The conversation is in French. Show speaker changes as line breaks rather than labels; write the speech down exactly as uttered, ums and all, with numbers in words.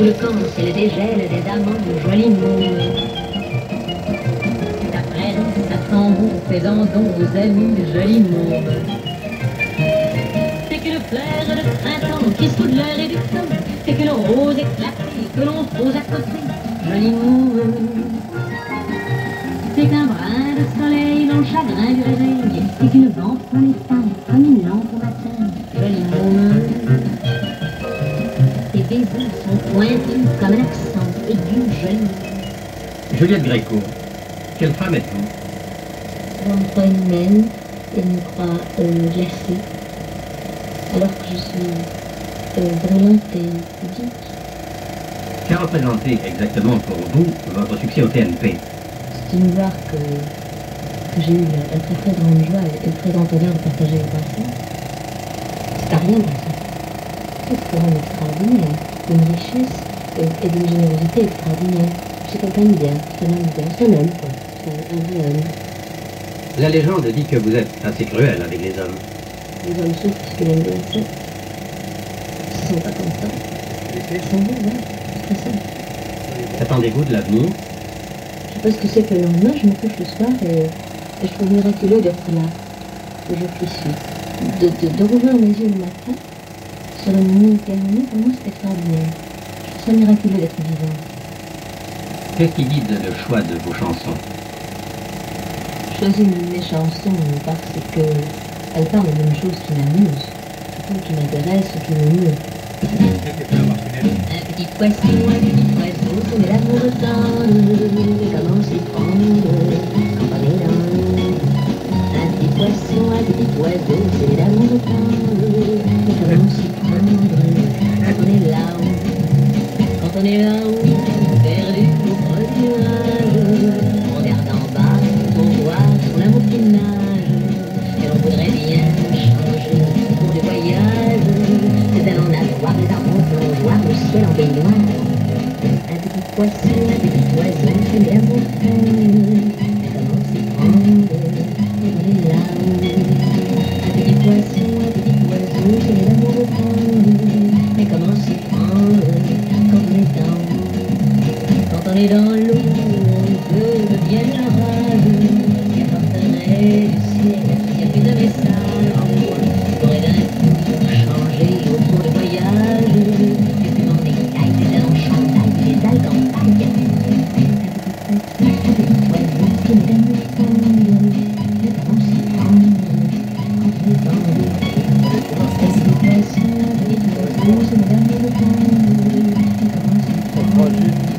sous le camp, ciel dégèle des amants, jolis mots. Ta prairie, sa tambour, faisant don aux amis, jolis mots. C'est qu'une fleur de printemps qui soude l'air et du temps, c'est qu'une rose éclatée que l'on pose à côté, jolis mots. C'est qu'un brin de soleil dans le chagrin du réveil, c'est qu'une vente dans les seins, comme une lampe au matin, jolis mots. Tes baisers sont pointus comme un accent aigu, joli.
Juliette Gréco, quelle femme êtes-vous?
On me croit humaine et me croit euh, glacée, alors que je suis euh, brûlante et pudique.
Qu'a représenté exactement pour vous votre succès au T N P?
C'est une gloire que, que j'ai eu la très très grande joie et le très grand honneur de partager avec Vincent. C'est pas rien, Vincent. C'est pour un extraordinaire, d'une richesse et, et d'une générosité extraordinaire. C'est quelqu'un de bien, c'est un homme bien, c'est un homme, quoi. C'est un, un vrai homme.
La légende dit que vous êtes assez cruel avec les hommes.
Les hommes souffrent parce qu'ils aiment bien ça. Ils ne sont pas contents. Ils sont bons, ouais, c'est très simple.
Qu'attendez-vous de l'avenir?
Je sais pas ce que c'est que le lendemain, je me couche le soir et, et je trouve miraculeux d'être là, le jour qui suit. De, de, de rouvrir mes yeux le matin, sur une nuit terminée, pour moi c'est extraordinaire. Je trouve ça miraculeux d'être vivant.
Qu'est-ce qui guide le choix de vos chansons?
Je choisis mes chansons parce qu'elles parlent d'une chose qui m'amuse, surtout qui m'intéresse ou qui m'émeut. Un petit poisson, un petit oiseau, c'est l'amour tendre, comment s'y prendre quand on est dans l'eau. Un petit poisson, un petit oiseau, c'est l'amour tendre, comment s'y prendre quand on est là-haut. Quand on est là-haut, perdu au creux du nuage, on regarde en bas pour voir son amour qui nage, et l'on voudrait bien changer au cours du voyage, c'est d'aller en avoir les arbres plongeoires, le ciel en baignoire. Un petit poisson, un petit oiseau, c'est l'amour tendre, comment s'y prendre quand on est là-haut. Un petit poisson, un petit oiseau, c'est l'amour tendre, mais comment s'y prendre quand on est dans l'eau. Quand on est dans l'eau, on peut bien la rage, qui apporterait du ciel, il n'y a plus de message en moi, pourrait d'un coup changer au cours du voyage, et puis m'en écaille, des ailes en chandail, des algues en paille. Un petit oiseau qui est d'amour tendre, mais comment s'y prendre quand on est dans l'eau. Un petit poisson, un petit oiseau, c'est d'amour tendre, mais comment s'y prendre.